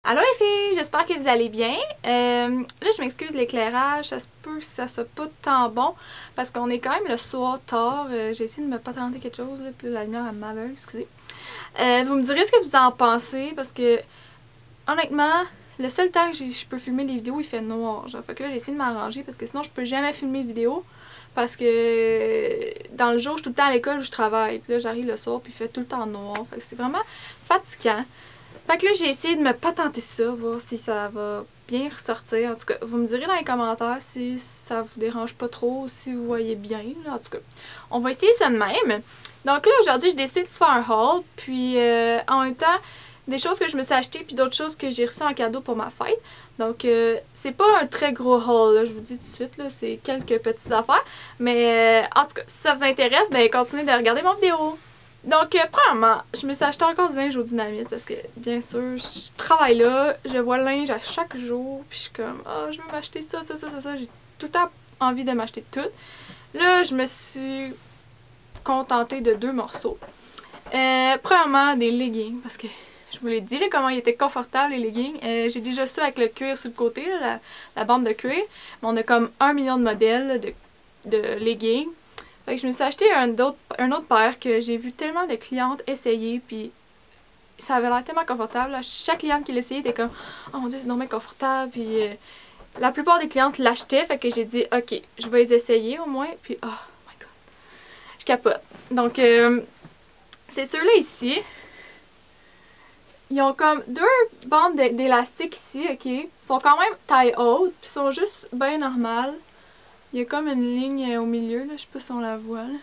Allô les filles, j'espère que vous allez bien. Là, je m'excuse l'éclairage, ça se peut que ça soit pas tant bon parce qu'on est quand même le soir tard. J'ai essayé de me patenter quelque chose, là, puis la lumière elle m'aveugle, excusez. Vous me direz ce que vous en pensez parce que honnêtement, le seul temps que je peux filmer des vidéos, il fait noir. Genre. Fait que là, j'ai essayé de m'arranger parce que sinon, je peux jamais filmer de vidéo parce que dans le jour, je suis tout le temps à l'école où je travaille. Puis là, j'arrive le soir, puis il fait tout le temps noir. Fait que c'est vraiment fatigant. Fait que là, j'ai essayé de me patenter ça, voir si ça va bien ressortir. En tout cas, vous me direz dans les commentaires si ça vous dérange pas trop, si vous voyez bien. Là. En tout cas, on va essayer ça de même. Donc là, aujourd'hui, j'ai décidé de faire un haul. Puis en même temps, des choses que je me suis achetées, puis d'autres choses que j'ai reçues en cadeau pour ma fête. Donc, c'est pas un très gros haul, là, je vous dis tout de suite, là, c'est quelques petites affaires. Mais en tout cas, si ça vous intéresse, ben continuez de regarder mon vidéo. Donc, premièrement, je me suis acheté encore du linge au Dynamite parce que, bien sûr, je travaille là, je vois le linge à chaque jour, puis je suis comme, oh, je veux m'acheter ça. J'ai tout le temps envie de m'acheter tout. Là, je me suis contentée de 2 morceaux. Premièrement, des leggings, parce que je vous l'ai dit là, comment ils étaient confortables, les leggings. J'ai déjà ça avec le cuir sur le côté, là, la bande de cuir. Mais on a comme 1 million de modèles là, de leggings. Fait que je me suis acheté un autre paire que j'ai vu tellement de clientes essayer, puis ça avait l'air tellement confortable. Chaque cliente qui l'essayait était comme « Oh mon Dieu, c'est vraiment confortable », puis la plupart des clientes l'achetaient, fait que j'ai dit « Ok, je vais les essayer au moins », puis oh my god, je capote. Donc, c'est ceux-là ici. Ils ont comme 2 bandes d'élastique ici, ok. Ils sont quand même taille haute, puis sont juste bien normales. Il y a comme une ligne au milieu, là, je sais pas si on la voit. Là.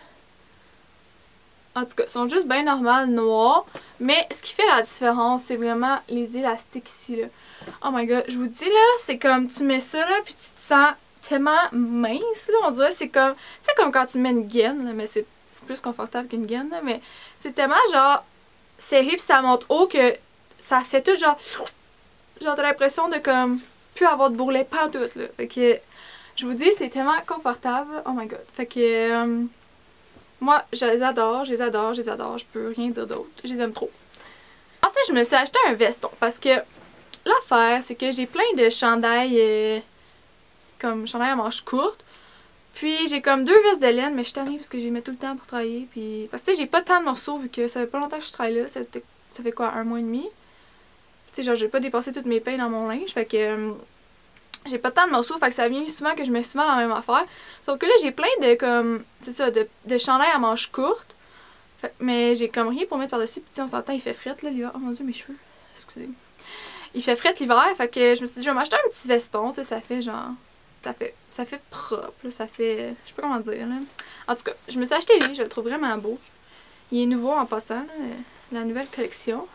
En tout cas, ils sont juste bien normales, noirs. Mais ce qui fait la différence, c'est vraiment les élastiques ici. Là. Oh my god, je vous dis là, c'est comme tu mets ça là, puis tu te sens tellement mince. Là, on dirait c'est comme, tu sais, comme quand tu mets une gaine, là, mais c'est plus confortable qu'une gaine. Là, mais c'est tellement genre serré, puis ça monte haut que ça fait tout genre. Genre, t'as l'impression de comme plus avoir de bourrelet pantoute. Là. Fait que. Je vous dis, c'est tellement confortable. Oh my god. Fait que moi, je les adore, je peux rien dire d'autre. Je les aime trop. Ensuite, je me suis acheté un veston parce que l'affaire, c'est que j'ai plein de chandails comme chandails à manches courtes. Puis j'ai comme 2 vestes de laine, mais je suis tannée parce que j'y mets tout le temps pour travailler. Puis parce que tu sais, j'ai pas tant de morceaux vu que ça fait pas longtemps que je travaille là. Ça fait quoi, 1 mois et demi? Tu sais, genre, j'ai pas dépassé toutes mes payes dans mon linge. Fait que j'ai pas tant de morceaux, fait que ça vient souvent que je mets souvent la même affaire. Sauf que là, j'ai plein de, comme, c'est ça, de chandails à manches courtes. Mais j'ai comme rien pour mettre par-dessus. Puis on s'entend, il fait fret, là, l'hiver. Oh mon dieu, mes cheveux. Excusez. Il fait fret l'hiver, fait que je me suis dit, je vais m'acheter un petit veston, tu sais, ça fait genre... Ça fait propre, là, ça fait... Je sais pas comment dire, là. En tout cas, je me suis acheté lui, je le trouve vraiment beau. Il est nouveau en passant, là, la nouvelle collection.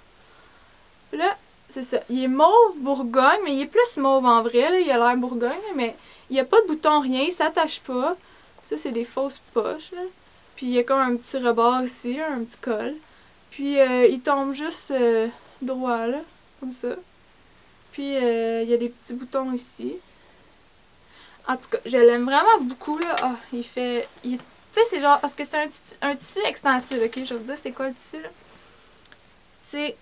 Puis là... C'est ça. Il est mauve Bourgogne, mais il est plus mauve en vrai. Là. Il a l'air Bourgogne, mais il n'y a pas de bouton, rien. Il s'attache pas. Ça, c'est des fausses poches. Là. Puis il y a comme un petit rebord ici, là, un petit col. Puis il tombe juste droit, là, comme ça. Puis il y a des petits boutons ici. En tout cas, je l'aime vraiment beaucoup. Là. Oh, il fait... Tu sais, c'est genre... Parce que c'est un tissu extensif, ok? Je vais vous dire c'est quoi le tissu, là. C'est...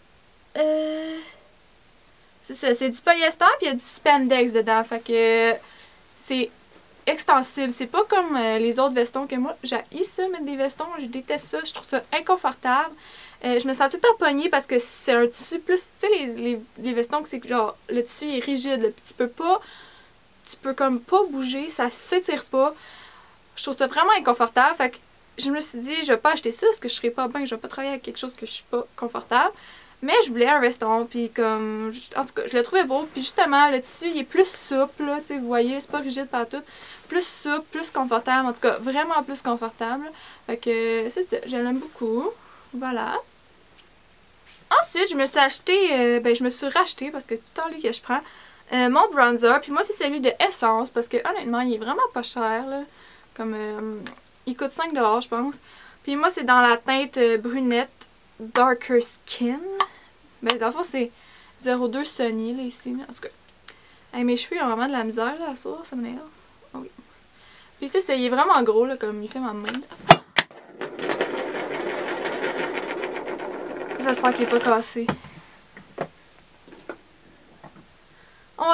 C'est ça, c'est du polyester puis il y a du spandex dedans, fait que c'est extensible. C'est pas comme les autres vestons que moi, j'haïs ça, mettre des vestons, je déteste ça, je trouve ça inconfortable. Je me sens tout le temps pognée parce que c'est un tissu plus, tu sais, les vestons que c'est genre, le tissu est rigide, là, tu peux comme pas bouger, ça s'étire pas. Je trouve ça vraiment inconfortable, fait que je me suis dit, je vais pas acheter ça parce que je serais pas bien, je vais pas travailler avec quelque chose que je suis pas confortable. Mais je voulais un veston, puis comme... En tout cas, je le trouvais beau. Puis justement, le tissu, il est plus souple, là, tu sais, vous voyez, c'est pas rigide partout. Plus souple, plus confortable. En tout cas, vraiment plus confortable. Fait que c'est ça, je l'aime beaucoup. Voilà. Ensuite, je me suis acheté... je me suis racheté, parce que c'est tout le temps lui que je prends, mon bronzer. Puis moi, c'est celui de Essence, parce que honnêtement, il est vraiment pas cher, là. Comme... il coûte 5 $, je pense. Puis moi, c'est dans la teinte brunette Darker Skin. Ben, dans le fond, c'est 02 Sunny, là, ici. Là. En tout cas, hey, mes cheveux, ils ont vraiment de la misère, là, à soir, ça m'énerve. Oh, oui. Puis, c'est ça, il est vraiment gros, là, comme il fait ma main. J'espère qu'il est pas cassé.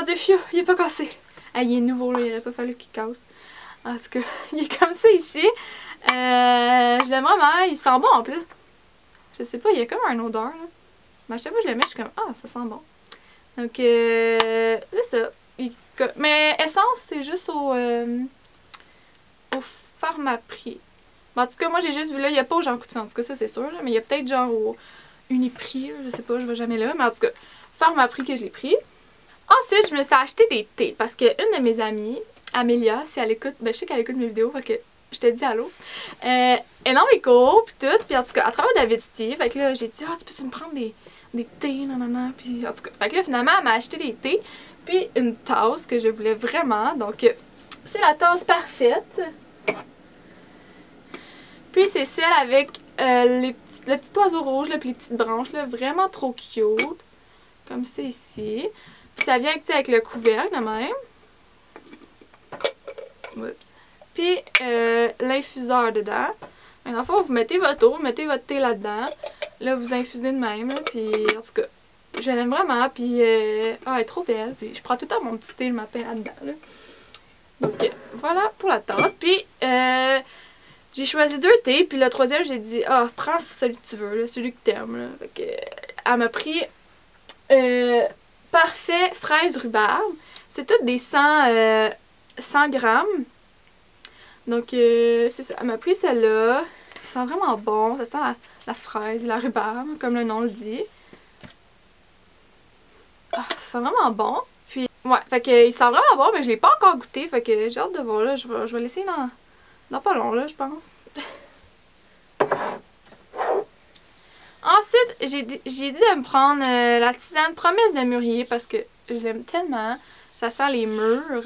mon dieu, fiu, il est pas cassé. Ah, il est nouveau, là, il aurait pas fallu qu'il casse. En tout cas, il est comme ça ici. Je l'aime vraiment, il sent bon en plus. Je sais pas, il y a comme une odeur là. Mais à chaque fois que je le mets, je suis comme ah, ça sent bon. Donc c'est ça. Mais essence, c'est juste au Pharmaprix. En tout cas, moi j'ai juste vu là, il n'y a pas au Jean Coutu, en tout cas ça c'est sûr, là, mais il y a peut-être genre au Uniprix, là, je sais pas, je vais jamais là, mais en tout cas, Pharmaprix que je l'ai pris. Ensuite, je me suis acheté des thés parce qu'une de mes amies, Amélia, si elle écoute, ben je sais qu'elle écoute mes vidéos, parce que je te dis allô. Elle est dans mes cours, pis tout, pis en tout cas, à travers David's Tea, fait que là, j'ai dit, ah, tu peux-tu me prendre des thés, nanana, pis en tout cas, fait que là, finalement, elle m'a acheté des thés, puis une tasse que je voulais vraiment, donc c'est la tasse parfaite. Puis c'est celle avec le petit oiseau rouge, là, puis les petites branches, là, vraiment trop cute, comme c'est ici. Puis ça vient avec le couvercle, de même. Oups. Puis l'infuseur dedans. Mais en fait, vous mettez votre eau, vous mettez votre thé là-dedans. Là, vous infusez de même. Là, puis en tout cas, je l'aime vraiment. Puis elle est trop belle. Puis je prends tout le temps mon petit thé le matin là-dedans. Là. Donc voilà pour la tasse. Puis j'ai choisi 2 thés. Puis le troisième, j'ai dit, ah, prends celui que tu veux, là, celui que t'aimes. Là. Fait que elle m'a pris Parfait fraise rhubarbe. C'est toutes des 100 grammes. Donc, c'est ça. Elle m'a pris celle-là. Ça sent vraiment bon. Ça sent la fraise et la rhubarbe, comme le nom le dit. Ah, ça sent vraiment bon. Puis, ouais, fait que il sent vraiment bon, mais je l'ai pas encore goûté. Fait que j'ai hâte de voir, là. Je vais l'essayer dans pas long, là, je pense. Ensuite, j'ai dit de me prendre la tisane Promesse de Mûrier parce que je l'aime tellement. Ça sent les mûres.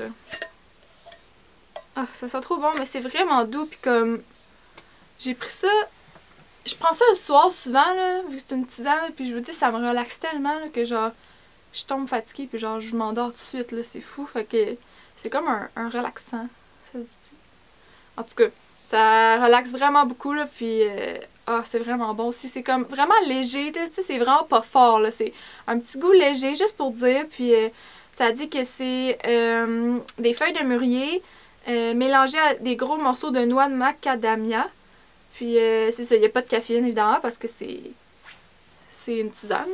Ah, ça sent trop bon, mais c'est vraiment doux. Puis comme, j'ai pris ça, je prends ça le soir souvent, là, vu que c'est une tisane. Puis je vous dis, ça me relaxe tellement là, que genre, je tombe fatiguée. Puis genre, je m'endors tout de suite, là, c'est fou. Fait que c'est comme un relaxant, ça se dit. En tout cas, ça relaxe vraiment beaucoup, là. Puis, c'est vraiment bon aussi. C'est comme vraiment léger, tu sais, c'est vraiment pas fort, là. C'est un petit goût léger, juste pour dire. Puis, ça dit que c'est des feuilles de mûrier mélangées à des gros morceaux de noix de macadamia. Puis, c'est ça, il n'y a pas de caféine, évidemment, parce que c'est une tisane.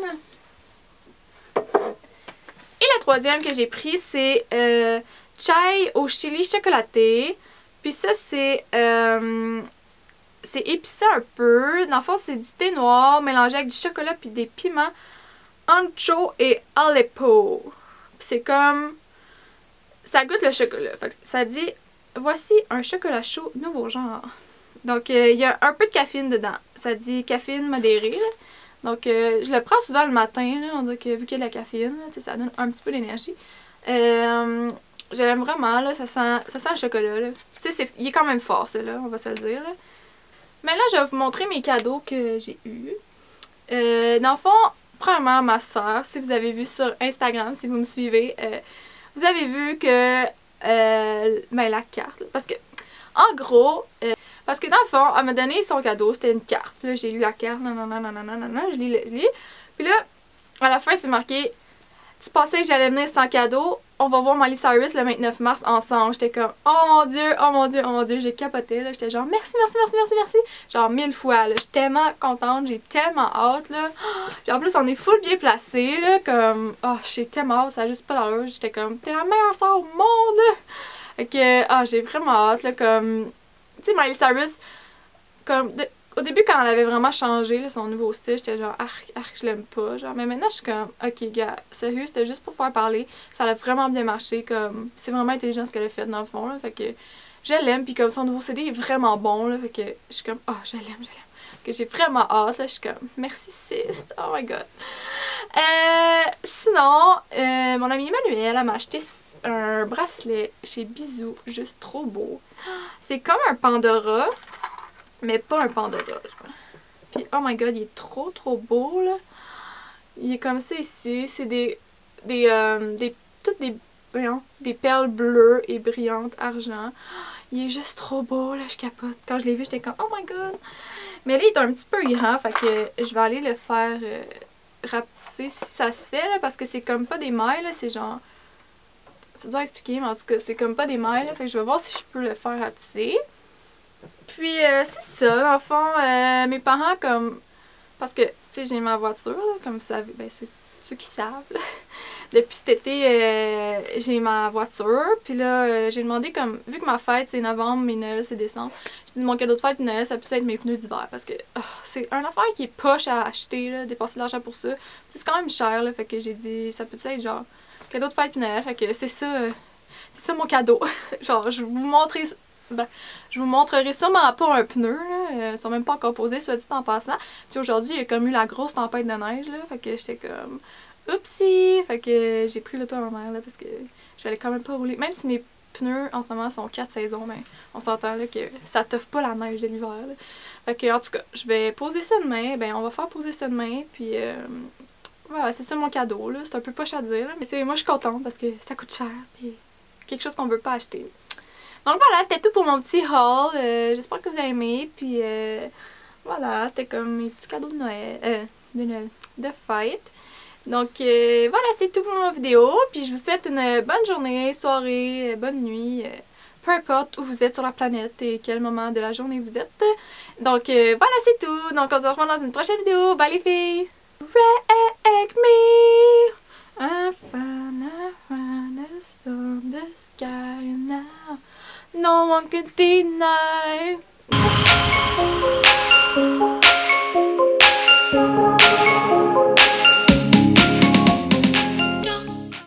Et le troisième que j'ai pris, c'est chai au chili chocolaté. Puis ça, c'est épicé un peu. Dans le fond, c'est du thé noir mélangé avec du chocolat puis des piments ancho et Aleppo. C'est comme... ça goûte le chocolat. Fait que ça dit, voici un chocolat chaud nouveau genre. Donc, il y a un peu de caféine dedans. Ça dit caféine modérée. Là. Donc, je le prends souvent le matin. Là. On dirait que vu qu'il y a de la caféine, là, ça donne un petit peu d'énergie. Je l'aime vraiment, là. Ça sent le chocolat, là. Tu sais, il est quand même fort, celui-là, on va se le dire, là. Mais là, je vais vous montrer mes cadeaux que j'ai eus. Dans le fond, premièrement, ma soeur, si vous avez vu sur Instagram, si vous me suivez, vous avez vu que... ben, la carte, là, parce que, en gros... parce que dans le fond, elle m'a donné son cadeau, c'était une carte. Là, j'ai lu la carte, je lis. Puis là, à la fin, c'est marqué... Tu pensais que j'allais venir sans cadeau, on va voir Miley Cyrus le 29 mars ensemble. J'étais comme, oh mon dieu, oh mon dieu, oh mon dieu, j'ai capoté, là. J'étais genre, merci, merci, merci, merci, merci. Genre 1000 fois, là. J'étais tellement contente, j'ai tellement hâte, là. Puis en plus, on est full bien placés, là. Comme, oh, j'ai tellement hâte, ça a juste pas d'allure. J'étais comme, t'es la meilleure sœur au monde, là. Fait que, j'ai vraiment hâte, là. Comme, tu sais, Miley Cyrus, comme, au début, quand elle avait vraiment changé là, son nouveau style, j'étais genre arc, je l'aime pas. Genre. Mais maintenant, je suis comme, ok, gars, sérieux, c'était juste pour faire parler. Ça a vraiment bien marché. Comme, c'est vraiment intelligent ce qu'elle a fait dans le fond. Là, fait que je l'aime. Puis comme son nouveau CD est vraiment bon. Là, fait que je suis comme, oh, je l'aime. Que j'ai vraiment hâte. Là, je suis comme, merci, sis. Oh my god. Sinon, mon amie Emmanuelle, elle m'a acheté un bracelet chez Bisou. Juste trop beau. C'est comme un Pandora. Mais pas un Pandora, je crois. Puis, oh my god, il est trop beau, là. Il est comme ça ici. C'est voyons, des perles bleues et brillantes, argent. Il est juste trop beau, là, je capote. Quand je l'ai vu, j'étais comme, oh my god. Mais là, il est un petit peu grand, fait que je vais aller le faire rapetisser si ça se fait, là, parce que c'est comme pas des mailles, là, c'est genre c'est dur à expliquer, mais en tout cas, c'est comme pas des mailles, là, fait que je vais voir si je peux le faire à tisser. Puis, c'est ça, dans le fond, mes parents, comme... Parce que, tu sais, j'ai ma voiture, là, comme vous savez, ben, ceux qui savent, là. Depuis cet été, j'ai ma voiture, puis là, j'ai demandé, comme, vu que ma fête, c'est novembre, mes Noël, c'est décembre, j'ai dit, mon cadeau de fête et Noël, ça peut être mes pneus d'hiver, parce que c'est un affaire qui est poche à acheter, là, dépenser de l'argent pour ça. C'est quand même cher, là, fait que j'ai dit, ça peut être, genre, cadeau de fête et Noël, fait que c'est ça mon cadeau. Genre, je vous montrerai sûrement pas un pneu, là. Ils sont même pas encore posés, soit dit en passant. Puis aujourd'hui, il y a comme eu la grosse tempête de neige, là. Fait que j'étais comme... Oupsie! Fait que j'ai pris l'auto à ma mère, là, parce que j'allais quand même pas rouler. Même si mes pneus, en ce moment, sont 4 saisons, mais on s'entend, là, que ça t'offre pas la neige de l'hiver, là. Fait que, en tout cas, je vais poser ça demain. Ben, on va faire poser ça demain, puis... voilà, c'est ça mon cadeau, là. C'est un peu poche à dire, là. Mais tu sais, moi, je suis contente parce que ça coûte cher, puis quelque chose qu'on veut pas acheter. Donc voilà, c'était tout pour mon petit haul. J'espère que vous avez aimé. Puis voilà, c'était comme mes petits cadeaux de Noël. De fête. Donc voilà, c'est tout pour ma vidéo. Puis je vous souhaite une bonne journée, soirée, bonne nuit. Peu importe où vous êtes sur la planète et quel moment de la journée vous êtes. Donc voilà, c'est tout. Donc on se revoit dans une prochaine vidéo. Bye les filles! Wreck me! I found us on the sky now. No one can deny.